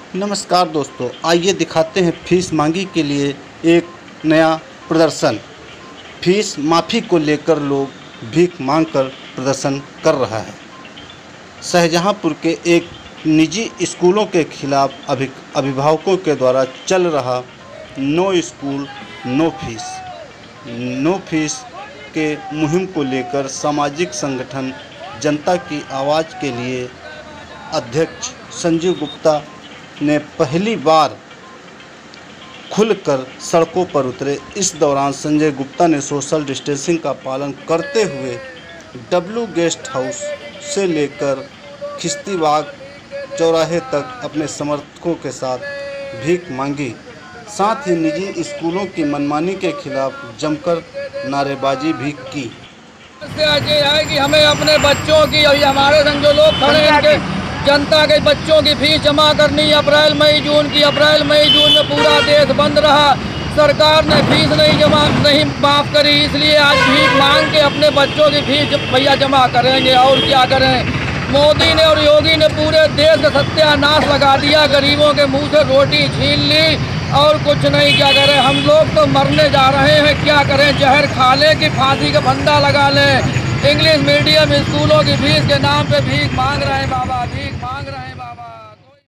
नमस्कार दोस्तों, आइए दिखाते हैं फीस मांगी के लिए एक नया प्रदर्शन। फीस माफ़ी को लेकर लोग भीख मांगकर प्रदर्शन कर रहा है। शाहजहांपुर के एक निजी स्कूलों के खिलाफ अभिभावकों के द्वारा चल रहा नो स्कूल नो फीस के मुहिम को लेकर सामाजिक संगठन जनता की आवाज़ के लिए अध्यक्ष संजीव गुप्ता ने पहली बार खुलकर सड़कों पर उतरे। इस दौरान संजय गुप्ता ने सोशल डिस्टेंसिंग का पालन करते हुए डब्ल्यू गेस्ट हाउस से लेकर खिस्तीबाग चौराहे तक अपने समर्थकों के साथ भीख मांगी। साथ ही निजी स्कूलों की मनमानी के खिलाफ जमकर नारेबाजी भी की। ये है कि हमें अपने बच्चों की और हमारे संग जो लोग खड़े हैं जनता के बच्चों की फीस जमा करनी। अप्रैल मई जून में पूरा देश बंद रहा, सरकार ने फीस नहीं माफ़ करी, इसलिए आज भीख मांग के अपने बच्चों की फीस भैया जमा करेंगे। और क्या करें, मोदी ने और योगी ने पूरे देश का सत्यानाश लगा दिया, गरीबों के मुंह से रोटी छीन ली और कुछ नहीं। क्या करें, हम लोग तो मरने जा रहे हैं, क्या करें, जहर खा लें कि फांसी का फंदा लगा लें। इंग्लिश मीडियम स्कूलों की फीस के नाम पे भीख मांग रहे हैं बाबा, भीख मांग रहे हैं।